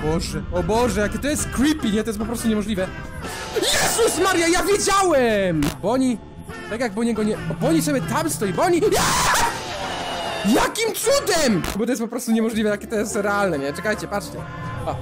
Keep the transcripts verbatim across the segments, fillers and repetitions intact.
Boże, o Boże, jakie to jest creepy, nie? To jest po prostu niemożliwe. Jezus Maria, ja wiedziałem! Bonnie, tak jak Bonniego nie... O, Bonnie sobie tam stoi, Bonnie! Jakim cudem? Bo to jest po prostu niemożliwe, jakie to jest realne, nie? Czekajcie, patrzcie. O.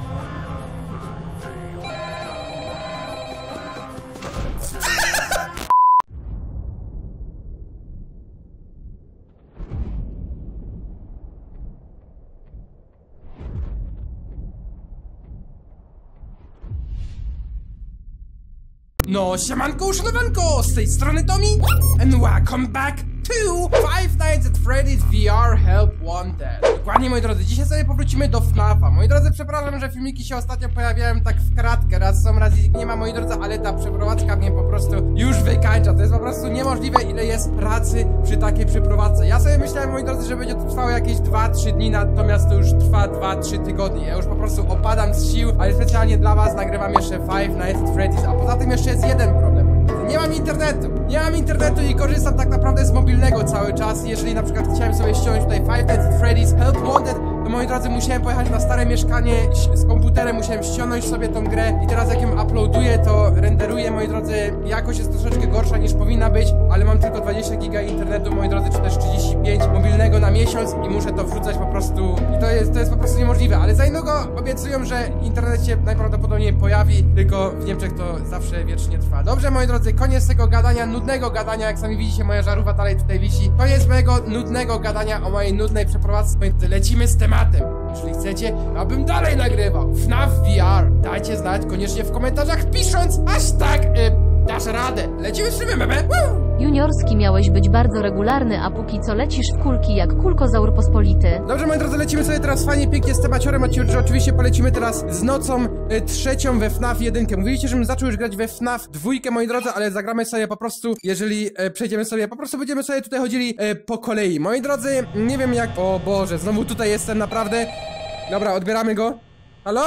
No, siemanko, uszanowanko, z tej strony Tommy and welcome back to Five Nights at Freddy's V R Help Wanted. Dokładnie, moi drodzy, dzisiaj sobie powrócimy do FNAFa. Moi drodzy, przepraszam, że filmiki się ostatnio pojawiają tak w kratkę, raz są, raz ich nie ma, moi drodzy, ale ta przeprowadzka mnie po prostu już wykańcza. To jest po prostu niemożliwe, ile jest pracy przy takiej przeprowadzce. Ja sobie myślałem, moi drodzy, że będzie to trwało jakieś dwa trzy dni, natomiast to już trwa dwa trzy tygodnie. Ja już po prostu opadam z sił, ale specjalnie dla was nagrywam jeszcze Five Nights at Freddy's, a poza tym jeszcze jest jeden problem. Nie mam internetu, nie mam internetu i korzystam tak naprawdę z mobilnego cały czas. Jeżeli na przykład chciałem sobie ściągnąć tutaj Five Nights at Freddy's Help Wanted, to moi drodzy, musiałem pojechać na stare mieszkanie z komputerem, musiałem ściągnąć sobie tą grę i teraz jak ją uploaduję, to renderuję, moi drodzy, jakość jest troszeczkę gorsza niż powinna być, ale mam tylko dwadzieścia giga internetu, moi drodzy, czy też trzydzieści pięć mobilnego na miesiąc i muszę to wrzucać po prostu i to jest, to jest po prostu niemożliwe, ale za niedługo obiecują, że internet się najprawdopodobniej pojawi, tylko w Niemczech to zawsze wiecznie trwa. Dobrze, moi drodzy, koniec tego gadania, nudnego gadania, jak sami widzicie, moja żarówka dalej tutaj wisi. Koniec mojego nudnego gadania o mojej nudnej przeprowadzce. Lecimy z tematem. Jeżeli chcecie, abym dalej nagrywał FNAF V R, dajcie znać koniecznie w komentarzach, pisząc hashtag y, dasz radę. Lecimy z filmem, bebe! Juniorski miałeś być bardzo regularny, a póki co lecisz w kulki jak kulkozaur pospolity. Dobrze, moi drodzy, lecimy sobie teraz fajnie, pięknie z temaciorem, że oczywiście polecimy teraz z nocą y, trzecią we FNAF jeden. Mówiliście, żebym zaczął już grać we FNAF dwa, moi drodzy, ale zagramy sobie po prostu, jeżeli y, przejdziemy sobie, po prostu będziemy sobie tutaj chodzili y, po kolei. Moi drodzy, nie wiem jak... O Boże, znowu tutaj jestem, naprawdę. Dobra, odbieramy go. Halo?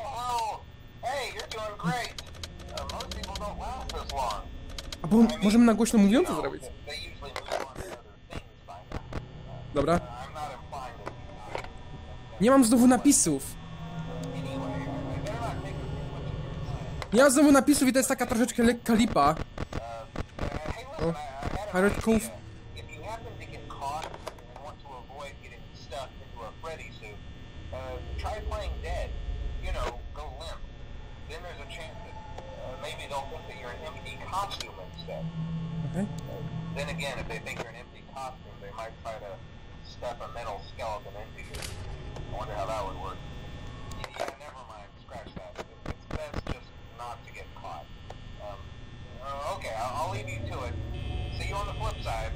A bo możemy na głośno mówiąco zrobić. Dobra. Nie mam znowu napisów. Nie mam znowu napisów i to jest taka troszeczkę lekka lipa. O, Pirate Cove. Okay. Then again, if they think you're an empty costume, they might try to stuff a metal skeleton into you. I wonder how that would work. Yeah, never mind. Scratch that. It's best just not to get caught. Um, uh, okay, I'll, I'll leave you to it. See you on the flip side.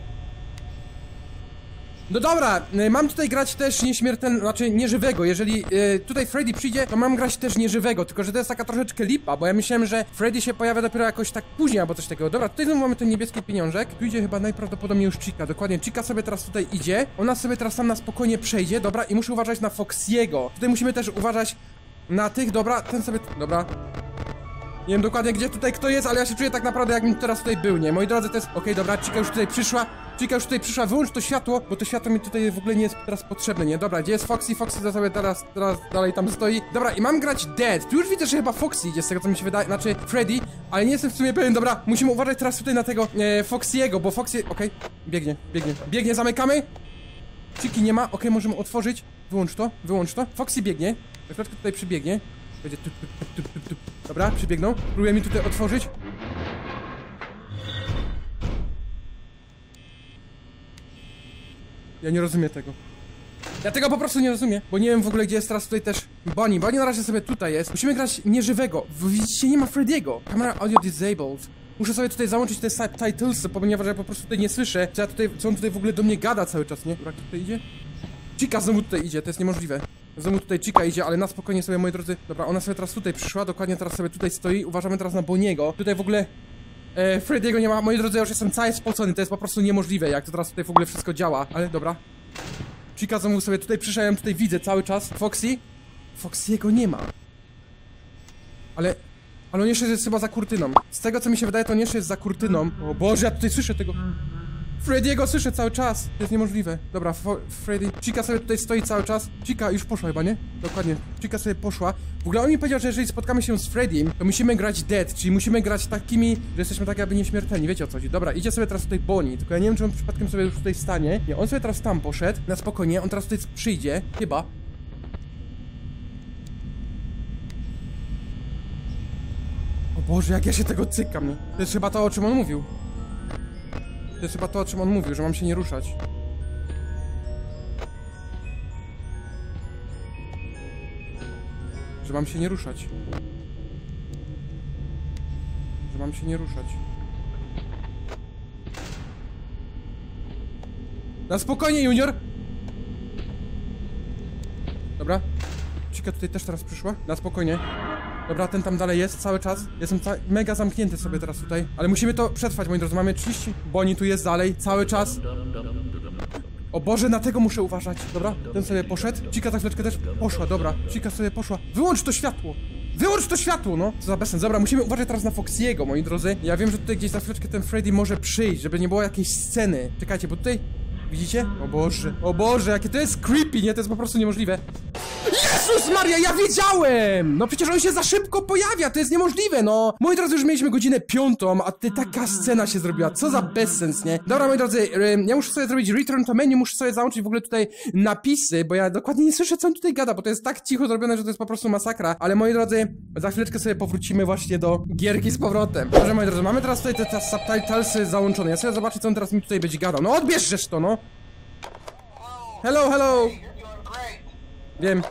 No dobra, mam tutaj grać też nieśmiertelnego, znaczy nieżywego. Jeżeli y, tutaj Freddy przyjdzie, to mam grać też nieżywego, tylko że to jest taka troszeczkę lipa, bo ja myślałem, że Freddy się pojawia dopiero jakoś tak później albo coś takiego. Dobra, tutaj znowu mamy ten niebieski pieniążek. Tu idzie chyba najprawdopodobniej już Chica, dokładnie. Chica sobie teraz tutaj idzie, ona sobie teraz tam na spokojnie przejdzie, dobra, i muszę uważać na Foxy'ego. Tutaj musimy też uważać na tych, dobra, ten sobie, dobra. Nie wiem dokładnie gdzie tutaj kto jest, ale ja się czuję tak naprawdę jakbym teraz tutaj był, nie? Moi drodzy, to jest... Okej, okay, dobra, Chica już tutaj przyszła. Chica już tutaj przyszła, wyłącz to światło, bo to światło mi tutaj w ogóle nie jest teraz potrzebne, nie? Dobra, gdzie jest Foxy? Foxy to sobie teraz, teraz dalej tam stoi. Dobra, i mam grać Dead. Tu już widzę, że chyba Foxy idzie z tego, co mi się wydaje, znaczy Freddy, ale nie jestem w sumie pewien. Dobra, musimy uważać teraz tutaj na tego e, Foxy'ego, bo Foxy... Okej, okay. biegnie, biegnie, biegnie, zamykamy. Chiki nie ma, okej, okay, możemy otworzyć. Wyłącz to, wyłącz to. Foxy biegnie, na chwileczkę tutaj przybiegnie. Będzie tup, tup, tup, tup, tup. Dobra, przybiegną. Próbuję mi tutaj otworzyć. Ja nie rozumiem tego. Ja tego po prostu nie rozumiem, bo nie wiem w ogóle gdzie jest teraz tutaj też Bonnie. Bonnie na razie sobie tutaj jest. Musimy grać nieżywego. Widzicie, nie ma Freddy'ego. Camera audio disabled. Muszę sobie tutaj załączyć te subtitles, ponieważ ja po prostu tutaj nie słyszę, co, ja tutaj, co on tutaj w ogóle do mnie gada cały czas, nie? Dobra, kto tutaj idzie? Chica znowu tutaj idzie, to jest niemożliwe. Znowu tutaj Chica idzie, ale na spokojnie sobie, moi drodzy. Dobra, ona sobie teraz tutaj przyszła, dokładnie teraz sobie tutaj stoi. Uważamy teraz na Bonniego. Tutaj w ogóle e, Freddy'ego nie ma. Moi drodzy, ja już jestem cały spocony, to jest po prostu niemożliwe, jak to teraz tutaj w ogóle wszystko działa. Ale dobra. Chica znowu sobie tutaj przyszła, ja ją tutaj widzę cały czas. Foxy? Foxy'ego nie ma. Ale... Ale on jeszcze jest chyba za kurtyną. Z tego co mi się wydaje, to on jeszcze jest za kurtyną. O Boże, ja tutaj słyszę tego... Freddy'ego słyszę cały czas. To jest niemożliwe. Dobra, Freddy. Chica sobie tutaj stoi cały czas. Chica już poszła chyba, nie? Dokładnie. Chica sobie poszła. W ogóle on mi powiedział, że jeżeli spotkamy się z Freddym, to musimy grać dead, czyli musimy grać takimi, że jesteśmy tak jakby nieśmiertelni. Wiecie o co chodzi. Dobra, idzie sobie teraz tutaj Bonnie, tylko ja nie wiem, czy on przypadkiem sobie już tutaj stanie. Nie, on sobie teraz tam poszedł. Na spokojnie, on teraz tutaj przyjdzie. Chyba. O Boże, jak ja się tego cykam, nie? To jest chyba to, o czym on mówił. To jest chyba to, o czym on mówił, że mam się nie ruszać. Że mam się nie ruszać. Że mam się nie ruszać. Na spokojnie, Junior! Dobra. Chica tutaj też teraz przyszła. Na spokojnie. Dobra, ten tam dalej jest cały czas. Jestem ca mega zamknięty sobie teraz tutaj. Ale musimy to przetrwać, moi drodzy. Mamy trzydzieści. Bonnie tu jest dalej, cały czas. O Boże, na tego muszę uważać. Dobra, ten sobie poszedł. Chica za chwileczkę też poszła, dobra. Chica sobie poszła. Wyłącz to światło! Wyłącz to światło, no! Co za bezsens. Dobra, musimy uważać teraz na Foxy'ego, moi drodzy. Ja wiem, że tutaj gdzieś za chwileczkę ten Freddy może przyjść, żeby nie było jakiejś sceny. Czekajcie, bo tutaj... Widzicie? O Boże, o Boże, jakie to jest creepy, nie? To jest po prostu niemożliwe. Jezus Maria, ja wiedziałem! No przecież on się za szybko pojawia, to jest niemożliwe, no! Moi drodzy, już mieliśmy godzinę piątą, a tutaj taka scena się zrobiła, co za bezsens, nie? Dobra, moi drodzy, ja muszę sobie zrobić return to menu, muszę sobie załączyć w ogóle tutaj napisy, bo ja dokładnie nie słyszę, co on tutaj gada, bo to jest tak cicho zrobione, że to jest po prostu masakra. Ale moi drodzy, za chwileczkę sobie powrócimy właśnie do gierki z powrotem. Dobrze, moi drodzy, mamy teraz tutaj te, te subtitlesy załączone, ja sobie zobaczę, co on teraz mi tutaj będzie gadał. No odbierzesz to, no! Hello, hello! Wiem.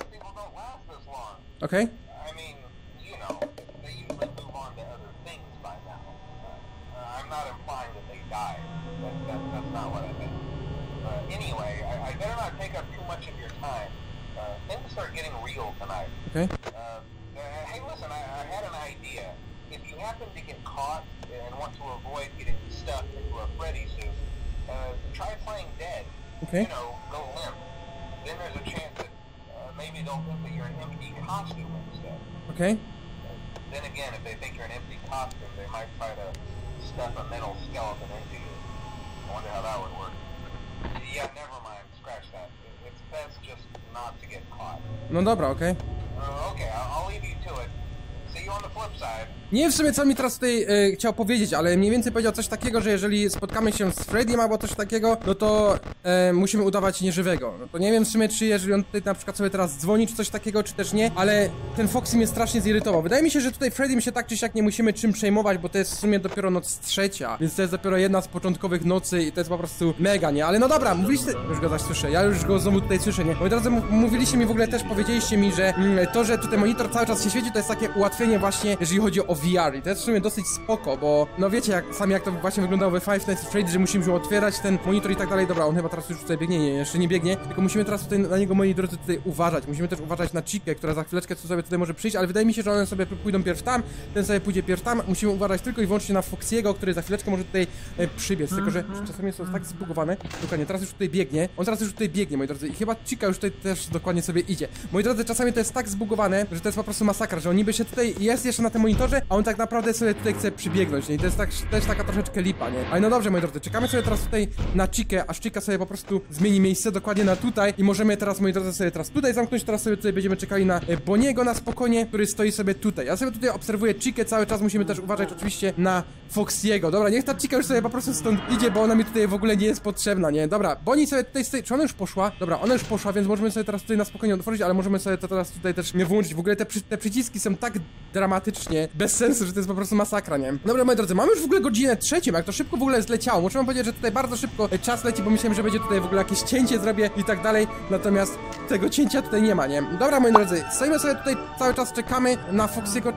Okay. I mean, you know, they usually move on to other things by now. Uh, I'm not implying that they died. That, that, that's not what I meant. Uh, anyway, I, I better not take up too much of your time. Uh, things start getting real tonight. Okay. Uh, uh, hey, listen, I, I had an idea. If you happen to get caught and want to avoid getting stuffed into a Freddy suit, uh, try playing dead. Okay. You know, go limp. Then there's a chance that maybe they'll think that you're an empty costume instead. Okay. Then again, if they think you're an empty costume, they might try to stuff a metal skeleton into you. I wonder how that would work. Yeah, never mind. Scratch that. It's best just not to get caught. No dobra, okej. Okay. Uh, okay, I'll, I'll leave you to it. See you on the flip side. Nie wiem w sumie, co mi teraz tutaj e, chciał powiedzieć, ale mniej więcej powiedział coś takiego, że jeżeli spotkamy się z Freddym albo coś takiego, no to e, musimy udawać nieżywego. No to nie wiem w sumie, czy jeżeli on tutaj na przykład sobie teraz dzwoni, czy coś takiego, czy też nie, ale ten Foxy mnie strasznie zirytował. Wydaje mi się, że tutaj Freddym się tak czy siak nie musimy czym przejmować, bo to jest w sumie dopiero noc trzecia, więc to jest dopiero jedna z początkowych nocy i to jest po prostu mega, nie? Ale no dobra, mówiliście... Już go zaś słyszę, ja już go znowu tutaj słyszę, nie? Moi drodzy, mówiliście mi w ogóle też, powiedzieliście mi, że mm, to, że tutaj monitor cały czas się świeci, to jest takie ułatwienie właśnie, jeżeli chodzi o V R i to jest w sumie dosyć spoko, bo no wiecie jak, sami jak to właśnie wyglądało we Five Nights at Freddy's, że musimy otwierać ten monitor i tak dalej. Dobra, on chyba teraz już tutaj biegnie, nie, jeszcze nie biegnie, tylko musimy teraz tutaj na niego, moi drodzy, tutaj uważać. Musimy też uważać na Chikę, która za chwileczkę sobie tutaj może przyjść, ale wydaje mi się, że one sobie pójdą pierw tam, ten sobie pójdzie pierw tam. Musimy uważać tylko i wyłącznie na Foxy'ego, który za chwileczkę może tutaj e, przybiec, tylko że czasami jest to tak zbugowane. Dokładnie, teraz już tutaj biegnie, on teraz już tutaj biegnie, moi drodzy, i chyba Chica już tutaj też dokładnie sobie idzie. Moi drodzy, czasami to jest tak zbugowane, że to jest po prostu masakra, że on niby się tutaj jest jeszcze na tym monitorze, a on tak naprawdę sobie tutaj chce przybiegnąć, nie? I to jest tak, też taka troszeczkę lipa, nie? Ale no dobrze, moi drodzy, czekamy sobie teraz tutaj na Chikę, aż Chica sobie po prostu zmieni miejsce dokładnie na tutaj i możemy teraz, moi drodzy, sobie teraz tutaj zamknąć, teraz sobie tutaj będziemy czekali na e, Bonniego na spokojnie, który stoi sobie tutaj. Ja sobie tutaj obserwuję Chikę cały czas, musimy też uważać oczywiście na Foxy'ego. Dobra, niech ta Chica już sobie po prostu stąd idzie, bo ona mi tutaj w ogóle nie jest potrzebna, nie? Dobra, Bonnie sobie tutaj stoi, czy ona już poszła? Dobra, ona już poszła, więc możemy sobie teraz tutaj na spokojnie otworzyć, ale możemy sobie to teraz tutaj też nie wyłączyć. W ogóle te, przy, te przyciski są tak dramatycznie bez sensu, że to jest po prostu masakra, nie? Dobra, moi drodzy, mamy już w ogóle godzinę trzecią, jak to szybko w ogóle zleciało. Muszę wam powiedzieć, że tutaj bardzo szybko czas leci, bo myślałem, że będzie tutaj w ogóle jakieś cięcie zrobię i tak dalej, natomiast tego cięcia tutaj nie ma, nie? Dobra, moi drodzy, stoimy sobie tutaj cały czas, czekamy na Foxy'ego.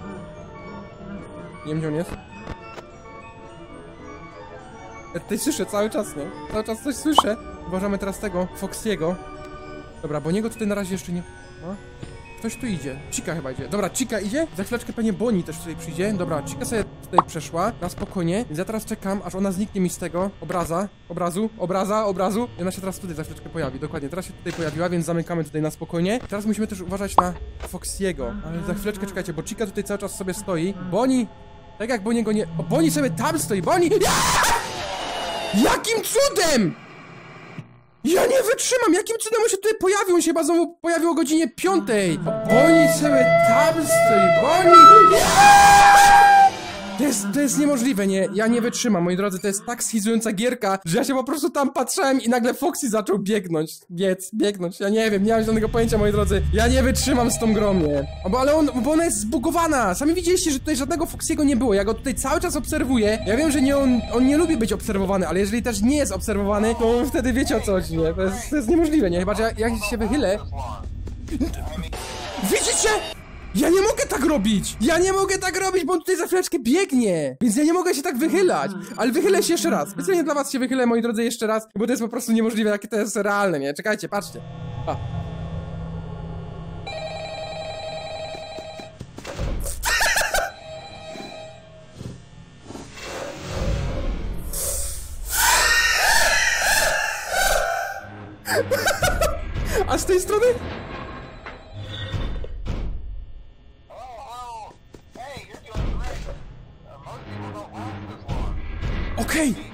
Nie wiem, gdzie on jest. Ja tutaj słyszę cały czas, nie? Cały czas coś słyszę. Uważamy teraz tego Foxy'ego. Dobra, bo niego tutaj na razie jeszcze nie... O? Ktoś tu idzie. Chica chyba idzie. Dobra, Chica idzie. Za chwileczkę pewnie Bonnie też tutaj przyjdzie. Dobra, Chica sobie tutaj przeszła. Na spokojnie. Więc ja teraz czekam, aż ona zniknie mi z tego obraza. Obrazu. Obraza, obrazu. I ona się teraz tutaj za chwileczkę pojawi. Dokładnie. Teraz się tutaj pojawiła, więc zamykamy tutaj na spokojnie. Teraz musimy też uważać na Foxy'ego. Ale za chwileczkę czekajcie, bo Chica tutaj cały czas sobie stoi. Bonnie... Tak jak Bonniego nie... O, Bonnie sobie tam stoi. Bonnie! Jakim cudem? Ja nie wytrzymam! Jakim cudem on się tutaj pojawił? On się chyba znowu pojawił o godzinie piątej. Bonnie sobie tam stoi. Bonnie! To jest, to jest niemożliwe, nie? Ja nie wytrzymam, moi drodzy, to jest tak schizująca gierka, że ja się po prostu tam patrzyłem i nagle Foxy zaczął biegnąć. Biec, biegnąć, ja nie wiem, nie mam żadnego pojęcia, moi drodzy. Ja nie wytrzymam z tą grą, nie? O, bo, ale on, bo ona jest zbugowana. Sami widzieliście, że tutaj żadnego Foxy'ego nie było. Ja go tutaj cały czas obserwuję. Ja wiem, że nie on, on nie lubi być obserwowany, ale jeżeli też nie jest obserwowany, to wtedy wiecie o co chodzi, nie? To jest, to jest niemożliwe, nie? Chyba, że jak, jak się wychylę... Widzicie? Ja nie mogę tak robić! Ja nie mogę tak robić, bo on tutaj za chwileczkę biegnie! Więc ja nie mogę się tak wychylać! Ale wychylę się jeszcze raz. Specjalnie dla was się wychylę, moi drodzy, jeszcze raz, bo to jest po prostu niemożliwe, jakie to jest realne, nie? Czekajcie, patrzcie. A. A z tej strony? Okej! Okay.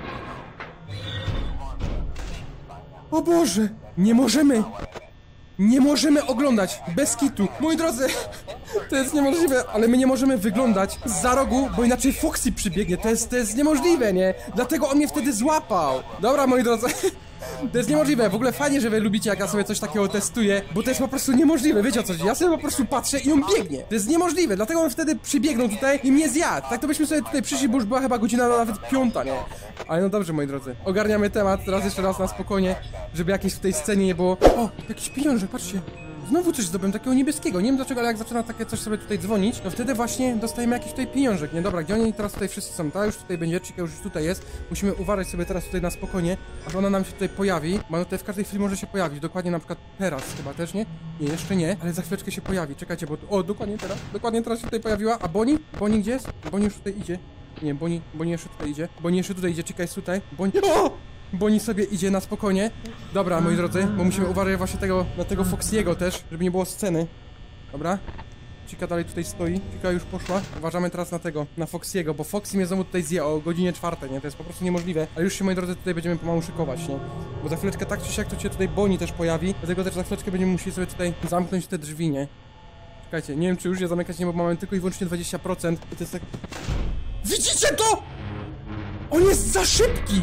O Boże! Nie możemy! Nie możemy oglądać! Bez kitu! Moi drodzy! To jest niemożliwe, ale my nie możemy wyglądać za rogu, bo inaczej Foxy przybiegnie. To jest, to jest niemożliwe, nie? Dlatego on mnie wtedy złapał! Dobra, moi drodzy. To jest niemożliwe, w ogóle fajnie, że wy lubicie, jak ja sobie coś takiego testuję, bo to jest po prostu niemożliwe, wiecie o co chodzi? Ja sobie po prostu patrzę i on biegnie. To jest niemożliwe, dlatego on wtedy przybiegnął tutaj i mnie zjadł. Tak to byśmy sobie tutaj przyszli, bo już była chyba godzina nawet piąta, nie? Ale no dobrze, moi drodzy, ogarniamy temat, teraz jeszcze raz na spokojnie, żeby jakiejś w tej scenie nie było. O, jakiś pieniążek, patrzcie. Znowu coś zdobyłem, takiego niebieskiego, nie wiem dlaczego, ale jak zaczyna takie coś sobie tutaj dzwonić, to wtedy właśnie dostajemy jakiś tutaj pieniążek, nie? Dobra, gdzie oni teraz tutaj wszyscy są? Ta już tutaj będzie, Chica już tutaj jest. Musimy uważać sobie teraz tutaj na spokojnie, aż ona nam się tutaj pojawi, bo ona tutaj w każdej chwili może się pojawić, dokładnie na przykład teraz chyba też, nie? Nie, jeszcze nie, ale za chwileczkę się pojawi, czekajcie, bo... O, dokładnie teraz, dokładnie teraz się tutaj pojawiła, a Bonnie? Bonnie gdzie jest? Bonnie już tutaj idzie. Nie, Bonnie, Bonnie jeszcze tutaj idzie, Bonnie jeszcze tutaj idzie, Chica jest tutaj, Bonnie... O! Bonnie sobie idzie na spokojnie. Dobra, moi drodzy, bo musimy uważać właśnie tego, na tego Foxy'ego też, żeby nie było sceny. Dobra. Chica dalej tutaj stoi. Chica już poszła. Uważamy teraz na tego, na Foxy'ego, bo Foxy mnie znowu tutaj zje o godzinie czwartej, nie? To jest po prostu niemożliwe. Ale już się, moi drodzy, tutaj będziemy pomału szykować, nie? Bo za chwileczkę tak czy siak to się tutaj Bonnie też pojawi. Dlatego też za chwileczkę będziemy musieli sobie tutaj zamknąć te drzwi, nie? Czekajcie, nie wiem czy już je zamykać, nie, bo mamy tylko i wyłącznie dwadzieścia procent. I to jest tak... Widzicie to?! On jest za szybki!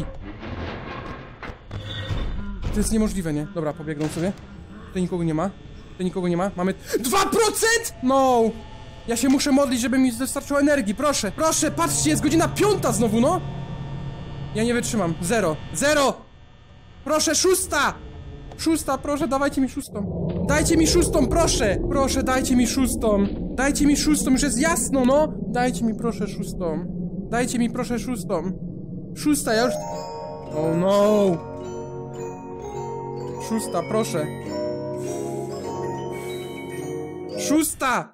To jest niemożliwe, nie? Dobra, pobiegną sobie. Tutaj nikogo nie ma. Tutaj nikogo nie ma. Mamy... dwa procent?! No! Ja się muszę modlić, żeby mi dostarczyło energii. Proszę, proszę, patrzcie, jest godzina piąta znowu, no! Ja nie wytrzymam. Zero. Zero! Proszę, szósta! Szósta, proszę, dawajcie mi szóstą. Dajcie mi szóstą, proszę! Proszę, dajcie mi szóstą. Dajcie mi szóstą, już jest jasno, no! Dajcie mi proszę szóstą. Dajcie mi proszę szóstą. Szósta, ja już... Oh no! Szósta, proszę. Szósta!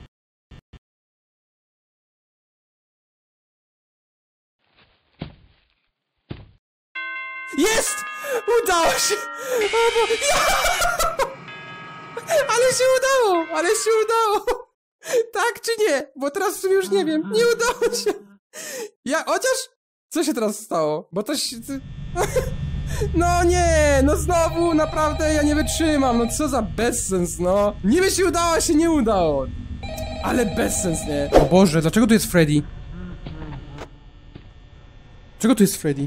Jest! Udało się! O, bo... ja! Ale się udało! Ale się udało! Tak czy nie? Bo teraz w sumie już nie wiem. Nie udało się! Ja, chociaż... Co się teraz stało? Bo to się... No nie, no znowu, naprawdę, ja nie wytrzymam, no co za bezsens, no. Niby się udało, się nie udało. Ale bezsens, nie. O Boże, dlaczego tu jest Freddy? Dlaczego tu jest Freddy?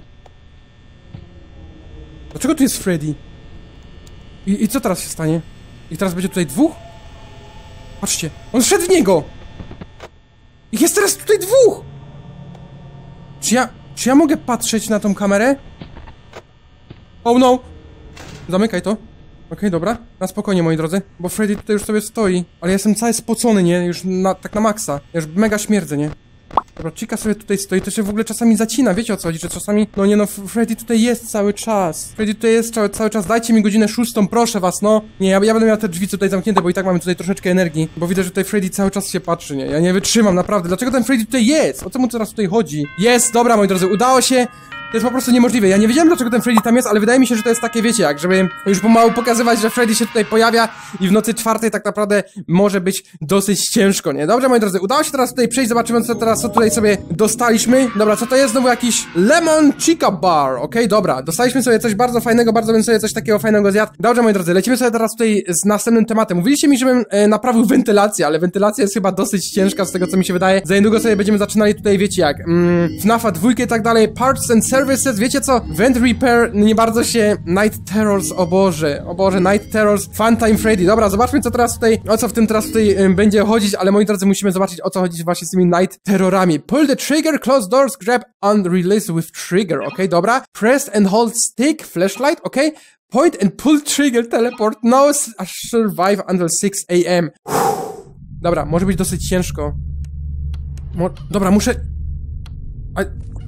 Dlaczego tu jest Freddy? I, I co teraz się stanie? I teraz będzie tutaj dwóch? Patrzcie, on szedł w niego! I jest teraz tutaj dwóch! Czy ja, czy ja mogę patrzeć na tą kamerę? Oh no! Zamykaj to. Okej, okay, dobra. Na spokojnie, moi drodzy. Bo Freddy tutaj już sobie stoi. Ale ja jestem cały spocony, nie? Już na, tak na maksa. Ja już mega śmierdzę, nie? Dobra, Chica sobie tutaj stoi. To się w ogóle czasami zacina. Wiecie o co chodzi? Że czasami... No nie no, Freddy tutaj jest cały czas. Freddy tutaj jest cały, cały czas. Dajcie mi godzinę szóstą, proszę was, no. Nie, ja, ja będę miał te drzwi tutaj zamknięte, bo i tak mamy tutaj troszeczkę energii. Bo widzę, że tutaj Freddy cały czas się patrzy, nie? Ja nie wytrzymam, naprawdę. Dlaczego ten Freddy tutaj jest? O co mu teraz tutaj chodzi? Jest, dobra, moi drodzy, udało się. To jest po prostu niemożliwe. Ja nie wiedziałem, dlaczego ten Freddy tam jest, ale wydaje mi się, że to jest takie, wiecie, jak, żeby już pomału pokazywać, że Freddy się tutaj pojawia i w nocy czwartej tak naprawdę może być dosyć ciężko, nie? Dobrze, moi drodzy, udało się teraz tutaj przejść, zobaczymy, co teraz, co tutaj sobie dostaliśmy. Dobra, co to jest? Znowu jakiś Lemon Chica Bar, okej, okay, dobra. Dostaliśmy sobie coś bardzo fajnego, bardzo bym sobie coś takiego fajnego zjadł. Dobrze, moi drodzy, lecimy sobie teraz tutaj z następnym tematem. Mówiliście mi, żebym e, naprawił wentylację, ale wentylacja jest chyba dosyć ciężka z tego, co mi się wydaje. Za niedługo sobie będziemy zaczynali tutaj, wiecie jak, mm, F NAFa dwójkę i tak dalej, Parts and Services, wiecie co? Vent Repair, nie bardzo się, Night Terrors, o Boże, o Boże, Night Terrors, Funtime Freddy. Dobra, zobaczmy, co teraz tutaj, o co w tym teraz tutaj y, będzie chodzić, ale moi drodzy, musimy zobaczyć, o co chodzi właśnie z tymi Night Terrorami. Pull the trigger, close doors, grab and release with trigger, okej, okay, dobra. Press and hold stick, flashlight, okej. Okay. Point and pull trigger, teleport, no, survive until six a m Dobra, może być dosyć ciężko. Mo dobra, muszę... A...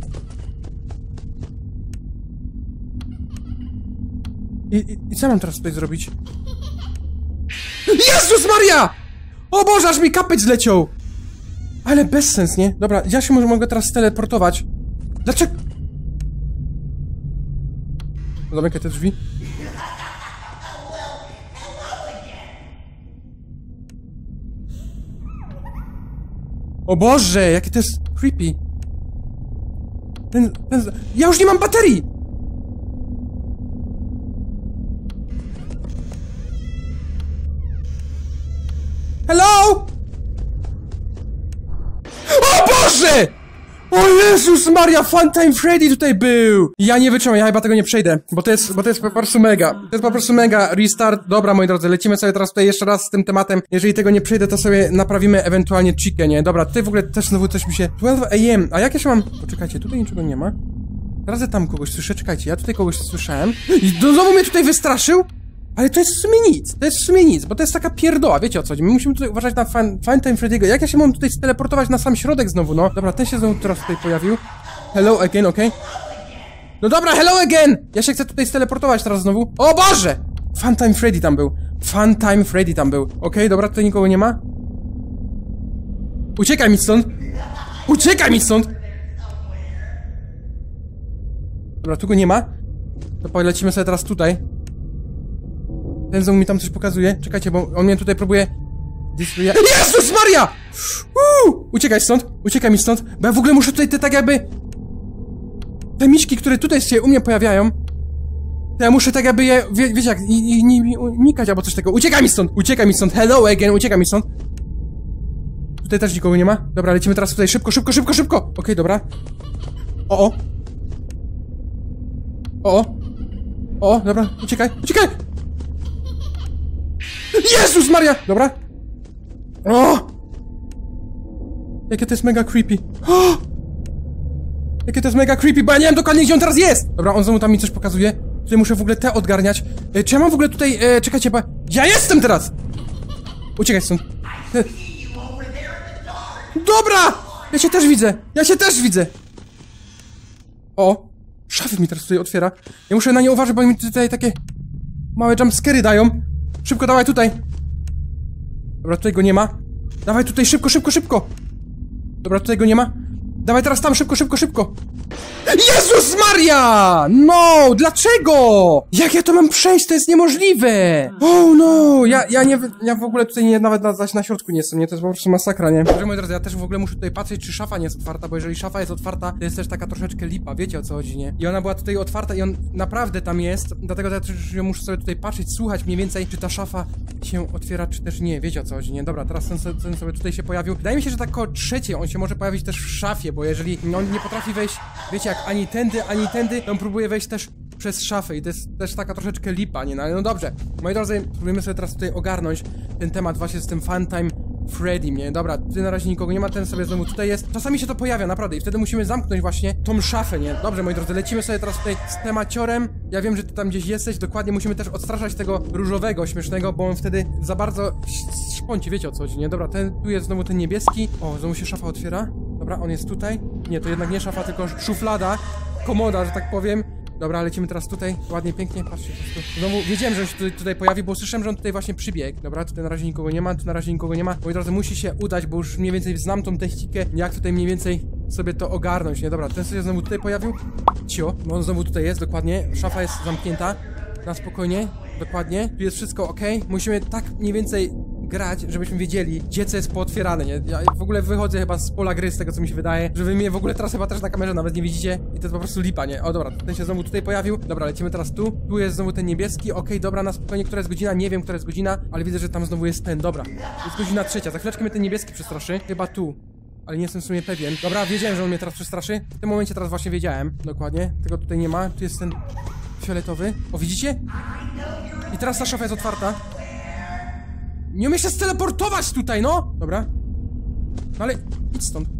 I, i, I co mam teraz tutaj zrobić? Jezus Maria! O Boże, aż mi kapeć zleciał! Ale bez sens, nie? Dobra, ja się może mogę teraz teleportować. Dlaczego? Zamykaj te drzwi. O Boże, jakie to jest creepy. Ten, ten... Ja już nie mam baterii! Hello? O Boże! O Jezus Maria, Funtime Freddy tutaj był! Ja nie wytrzymam, ja chyba tego nie przejdę, bo to jest, bo to jest po prostu mega. To jest po prostu mega restart. Dobra, moi drodzy, lecimy sobie teraz tutaj jeszcze raz z tym tematem. Jeżeli tego nie przejdę, to sobie naprawimy ewentualnie chikę, nie? Dobra, tutaj w ogóle też znowu coś mi się... dwanaście a m A jak ja się mam... Poczekajcie, tutaj niczego nie ma. Teraz ja tam kogoś słyszę, czekajcie, ja tutaj kogoś słyszałem. I znowu mnie tutaj wystraszył? Ale to jest w sumie nic, to jest w sumie nic, bo to jest taka pierdoła, wiecie o co chodzi. My musimy tutaj uważać na fan, Funtime Freddy'ego. Jak ja się mam tutaj steleportować na sam środek znowu, no? Dobra, ten się znowu teraz tutaj pojawił. Hello again, okej. Okay. No dobra, hello again! Ja się chcę tutaj steleportować teraz znowu. O Boże! Funtime Freddy tam był. Funtime Freddy tam był. Okej, okay, dobra, tutaj nikogo nie ma. Uciekaj mi stąd! Uciekaj mi stąd! Dobra, tu go nie ma. To polecimy sobie teraz tutaj. Ten znowu mi tam coś pokazuje. Czekajcie, bo on mnie tutaj próbuje... Jezus Maria! Uuu! Uciekaj stąd! Uciekaj mi stąd! Bo ja w ogóle muszę tutaj te tak jakby... Te miśki, które tutaj się u mnie pojawiają... To ja muszę tak jakby je... Wie, wiecie jak... I, i, nie unikać albo coś takiego. Uciekaj mi stąd! Uciekaj mi stąd! Hello again! Uciekaj mi stąd! Tutaj też nikogo nie ma. Dobra, lecimy teraz tutaj. Szybko, szybko, szybko, szybko! Okej, okay, dobra. O, o! O, o! O, dobra, uciekaj, uciekaj! Jezus Maria! Dobra. O! Jakie to jest mega creepy. O! Jakie to jest mega creepy, bo ja nie wiem dokładnie, gdzie on teraz jest! Dobra, on znowu tam mi coś pokazuje. Tutaj muszę w ogóle te odgarniać. E, czy ja mam w ogóle tutaj... E, czekajcie, bo... Ja jestem teraz! Uciekaj stąd. E. Dobra! Ja cię też widzę! Ja cię też widzę! O! Szafy mi teraz tutaj otwiera. Ja muszę na nie uważać, bo mi tutaj takie... małe jumpscary dają. Szybko, dawaj tutaj. Dobra, tutaj go nie ma. Dawaj tutaj, szybko, szybko, szybko. Dobra, tutaj go nie ma. Dawaj teraz tam, szybko, szybko, szybko. Jezus Maria! No, dlaczego? Jak ja to mam przejść? To jest niemożliwe! Oh no! Ja, ja nie, ja w ogóle tutaj nie, nawet na, na środku nie jestem, nie? To jest po prostu masakra, nie? Dobrze, moi drodzy, ja też w ogóle muszę tutaj patrzeć, czy szafa nie jest otwarta, bo jeżeli szafa jest otwarta, to jest też taka troszeczkę lipa, wiecie o co chodzi, nie? I ona była tutaj otwarta i on naprawdę tam jest, dlatego ja też muszę sobie tutaj patrzeć, słuchać mniej więcej, czy ta szafa się otwiera, czy też nie, wiecie o co chodzi, nie? Dobra, teraz ten, ten sobie tutaj się pojawił. Wydaje mi się, że tak koło trzeciej on się może pojawić też w szafie, bo jeżeli on nie potrafi wejść, wiecie jak, ani tędy, ani tędy, to on próbuje wejść też przez szafę i to jest też taka troszeczkę lipa, nie? No ale no dobrze, moi drodzy, próbujemy sobie teraz tutaj ogarnąć ten temat właśnie z tym Funtime Freddy, nie? Dobra, tutaj na razie nikogo nie ma, ten sobie znowu tutaj jest. Czasami się to pojawia, naprawdę, i wtedy musimy zamknąć właśnie tą szafę, nie? Dobrze, moi drodzy, lecimy sobie teraz tutaj z temaciorem. Ja wiem, że ty tam gdzieś jesteś, dokładnie musimy też odstraszać tego różowego, śmiesznego, bo on wtedy za bardzo szponci, wiecie o co chodzi, nie? Dobra, ten, tu jest znowu ten niebieski. O, znowu się szafa otwiera. Dobra, on jest tutaj. Nie, to jednak nie szafa, tylko szuflada. Komoda, że tak powiem. Dobra, lecimy teraz tutaj, ładnie, pięknie, patrzcie, po prostu. Znowu wiedziałem, że on się tutaj, tutaj pojawi, bo słyszałem, że on tutaj właśnie przybiegł. Dobra, tutaj na razie nikogo nie ma, tu na razie nikogo nie ma. Moi drodzy, musi się udać, bo już mniej więcej znam tą technikę, jak tutaj mniej więcej sobie to ogarnąć, nie? Dobra, ten sobie znowu tutaj pojawił. Cio, no on znowu tutaj jest, dokładnie. Szafa jest zamknięta. Na spokojnie, dokładnie. Tu jest wszystko ok. Musimy tak mniej więcej grać, żebyśmy wiedzieli, gdzie co jest pootwierane, nie? Ja w ogóle wychodzę chyba z pola gry, z tego co mi się wydaje, że wy mnie w ogóle teraz chyba też na kamerze nawet nie widzicie i to jest po prostu lipa, nie? O dobra, ten się znowu tutaj pojawił. Dobra, lecimy teraz tu. Tu jest znowu ten niebieski, okej, okay, dobra, na spokojnie, która jest godzina? Nie wiem, która jest godzina, ale widzę, że tam znowu jest ten, dobra. Jest godzina trzecia, za chwileczkę mnie ten niebieski przestraszy. Chyba tu. Ale nie jestem w sumie pewien. Dobra, wiedziałem, że on mnie teraz przestraszy. W tym momencie teraz właśnie wiedziałem. Dokładnie. Tego tutaj nie ma. Tu jest ten fioletowy. O, widzicie? I teraz ta szafa jest otwarta. Nie umiem się steleportować tutaj, no! Dobra. No ale idź stąd.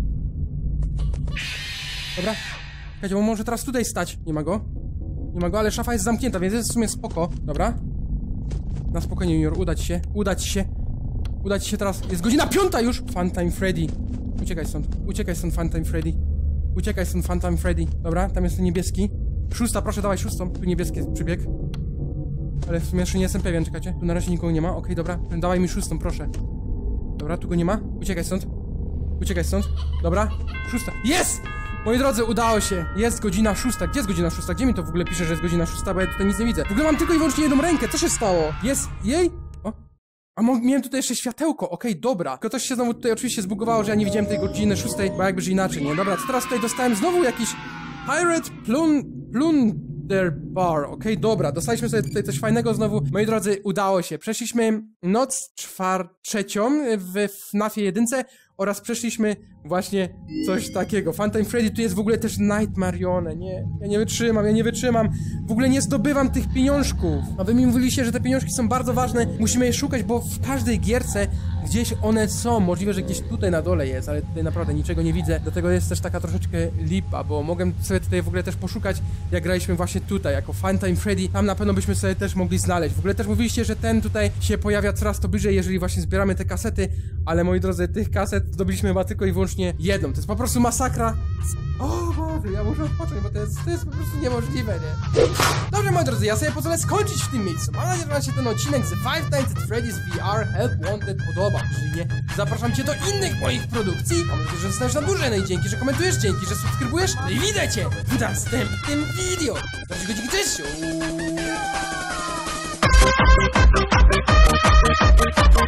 Dobra. Czekajcie, bo może teraz tutaj stać. Nie ma go. Nie ma go, ale szafa jest zamknięta, więc jest w sumie spoko. Dobra. Na spokojnie, junior. Udać się. Udać się. Udać się teraz. Jest godzina piąta już! Funtime Freddy. Uciekaj stąd. Uciekaj stąd, Funtime Freddy. Uciekaj stąd, Funtime Freddy. Dobra, tam jest ten niebieski. Szósta, proszę, dawaj szóstą. Tu niebieski jest przybieg. Ale w sumie jeszcze nie jestem pewien, czekajcie. Tu na razie nikogo nie ma. Okej, okay, dobra. Dawaj mi szóstą, proszę. Dobra, tu go nie ma. Uciekaj stąd. Uciekaj stąd. Dobra. Szósta. Jest! Moi drodzy, udało się. Jest godzina szósta. Gdzie jest godzina szósta? Gdzie mi to w ogóle pisze, że jest godzina szósta? Bo ja tutaj nic nie widzę. W ogóle mam tylko i wyłącznie jedną rękę. Co się stało? Jest... Jej? O. A miałem tutaj jeszcze światełko. Okej, okay, dobra. Tylko coś się znowu tutaj oczywiście zbugowało, że ja nie widziałem tej godziny szóstej, bo jakby, że inaczej, nie? Dobra, co teraz tutaj dostałem? Znowu jakiś... Pirate Plun... Plun... Bar, okej, okay, dobra, dostaliśmy sobie tutaj coś fajnego znowu. Moi drodzy, udało się. Przeszliśmy noc czwar trzecią w F NAFie jedynce oraz przeszliśmy właśnie coś takiego. Funtime Freddy, tu jest w ogóle też Nightmarione, nie, ja nie wytrzymam, ja nie wytrzymam. W ogóle nie zdobywam tych pieniążków. A wy mi mówiliście, że te pieniążki są bardzo ważne, musimy je szukać, bo w każdej gierce gdzieś one są. Możliwe, że gdzieś tutaj na dole jest, ale tutaj naprawdę niczego nie widzę. Dlatego jest też taka troszeczkę lipa, bo mogłem sobie tutaj w ogóle też poszukać, jak graliśmy właśnie tutaj, jako Funtime Freddy. Tam na pewno byśmy sobie też mogli znaleźć. W ogóle też mówiliście, że ten tutaj się pojawia coraz to bliżej, jeżeli właśnie zbieramy te kasety, ale moi drodzy, tych kaset zdobyliśmy chyba tylko i wyłącznie jedną. To jest po prostu masakra. O Boże, ja muszę odpocząć, bo to jest, to jest po prostu niemożliwe, nie? Dobrze, moi drodzy, ja sobie pozwolę skończyć w tym miejscu. Mam nadzieję, że wam się ten odcinek z Five Nights at Freddy's V R Help Wanted podoba. Jeżeli nie, zapraszam cię do innych moich produkcji. Mam nadzieję, że zostaniesz na dłużej, no i dzięki, że komentujesz, dzięki, że subskrybujesz. No i widzę cię w następnym video. Dobrze, godzinki, cześć!